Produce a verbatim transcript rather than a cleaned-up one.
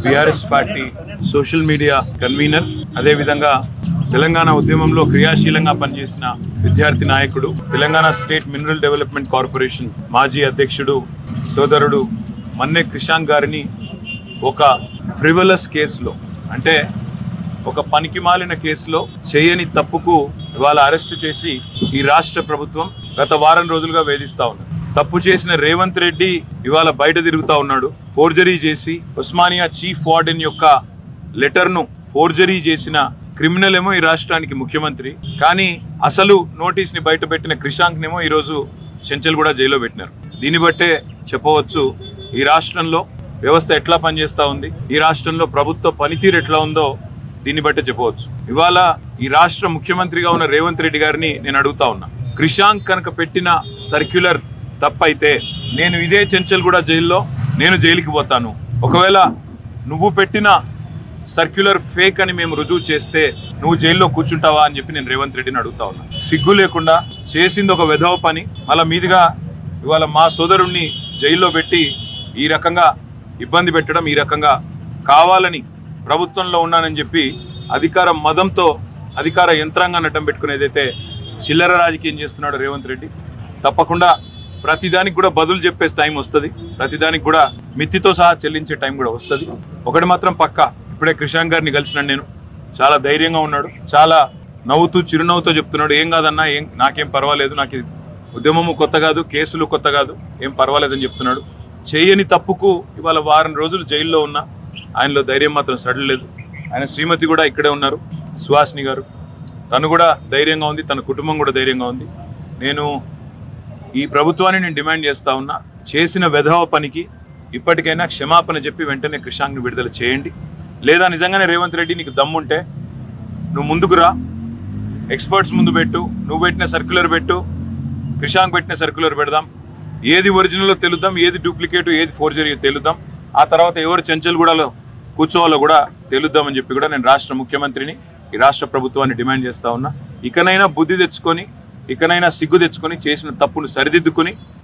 BRS party social media convener, అదే విధంగా తెలంగాణ ఉద్యమంలో క్రియాశీలంగా పనిచేసిన విద్యార్థి నాయకుడు, Telangana state mineral development corporation మాజీ అధ్యక్షుడు సోదరుడు మన్నె క్రిషాంక్ గారిని ఒక ఫ్రివలస్ కేసులో, అంటే ఒక పనికిమాలిన కేసులో చేయని తప్పుకు ఇవాళ అరెస్టు చేసి ఈ రాష్ట్ర ప్రభుత్వం గత వారం రోజులుగా వేధిస్తా ఉంది. తప్పు చేసిన రేవంత్ రెడ్డి ఇవాళ బయట తిరుగుతా ఉన్నాడు. ఫోర్జరీ చేసి ఉస్మానియా చీఫ్ వార్డెన్ యొక్క లెటర్ను ఫోర్జరీ చేసిన క్రిమినల్ ఏమో ఈ రాష్ట్రానికి ముఖ్యమంత్రి, కానీ అసలు నోటీస్ని బయట పెట్టిన క్రిషాంక్ నేమో ఈరోజు చెంచల్ కూడా జైల్లో పెట్టినారు. దీన్ని బట్టే చెప్పవచ్చు ఈ రాష్ట్రంలో వ్యవస్థ ఎట్లా పనిచేస్తూ ఉంది, ఈ రాష్ట్రంలో ప్రభుత్వ పనితీరు ఎట్లా ఉందో దీన్ని బట్టే చెప్పవచ్చు. ఇవాళ ఈ రాష్ట్ర ముఖ్యమంత్రిగా ఉన్న రేవంత్ రెడ్డి గారిని నేను అడుగుతా ఉన్నా, క్రిషాంక్ కనుక పెట్టిన సర్క్యులర్ తప్పైతే నేను ఇదే చెంచల్ కూడా జైల్లో నేను జైలుకి పోతాను. ఒకవేళ నువ్వు పెట్టిన సర్క్యులర్ ఫేక్ అని మేము రుజువు చేస్తే నువ్వు జైల్లో కూర్చుంటావా అని చెప్పి నేను రేవంత్ రెడ్డిని అడుగుతా ఉన్నా. సిగ్గు లేకుండా చేసింది ఒక వెధవ పని, అలా మీదుగా ఇవాళ మా సోదరుణ్ణి జైల్లో పెట్టి ఈ రకంగా ఇబ్బంది పెట్టడం, ఈ రకంగా కావాలని ప్రభుత్వంలో ఉన్నానని చెప్పి అధికార మదంతో అధికార యంత్రాంగాన్ని అడ్డం పెట్టుకునేదైతే చిల్లర రాజకీయం చేస్తున్నాడు రేవంత్ రెడ్డి. తప్పకుండా ప్రతిదానికి కూడా బదులు చెప్పే టైం వస్తుంది, ప్రతిదానికి కూడా మిత్తితో సహా చెల్లించే టైం కూడా వస్తుంది. ఒకటి మాత్రం పక్కా, ఇప్పుడే క్రిషాంక్ గారిని కలిసినాను నేను, చాలా ధైర్యంగా ఉన్నాడు, చాలా నవ్వుతూ చిరునవ్వుతో చెప్తున్నాడు, ఏం కాదన్నా, ఏం నాకేం పర్వాలేదు, నాకు ఉద్యమము కొత్త కాదు, కేసులు కొత్త కాదు, ఏం పర్వాలేదని చెప్తున్నాడు. చేయని తప్పుకు ఇవాళ వారం రోజులు జైల్లో ఉన్నా ఆయనలో ధైర్యం మాత్రం సడలేదు. ఆయన శ్రీమతి కూడా ఇక్కడే ఉన్నారు, సుహాసిని గారు, తను కూడా ధైర్యంగా ఉంది, తన కుటుంబం కూడా ధైర్యంగా ఉంది. నేను ఈ ప్రభుత్వాన్ని నేను డిమాండ్ చేస్తా ఉన్నా, చేసిన వెధవ పనికి ఇప్పటికైనా క్షమాపణ చెప్పి వెంటనే క్రిషాంక్ని విడుదల చేయండి. లేదా నిజంగానే రేవంత్ రెడ్డి నీకు దమ్ముంటే నువ్వు ముందుకు రా, ఎక్స్పర్ట్స్ ముందు పెట్టు, నువ్వు పెట్టిన సర్క్యులర్ పెట్టు, క్రిషాంక్ పెట్టిన సర్క్యులర్ పెడదాం, ఏది ఒరిజినల్లో తెలుద్దాం, ఏది డూప్లికేట్, ఏది ఫోర్జరీ తెలుద్దాం. ఆ తర్వాత ఎవరు చెంచల్గూడలో కూర్చోవాలో కూడా తెలుద్దామని చెప్పి కూడా నేను రాష్ట్ర ముఖ్యమంత్రిని, ఈ రాష్ట్ర ప్రభుత్వాన్ని డిమాండ్ చేస్తా ఉన్నా. ఇకనైనా బుద్ధి తెచ్చుకొని, ఇకనైనా సిగ్గు తెచ్చుకొని, చేసిన తప్పును సరిదిద్దుకొని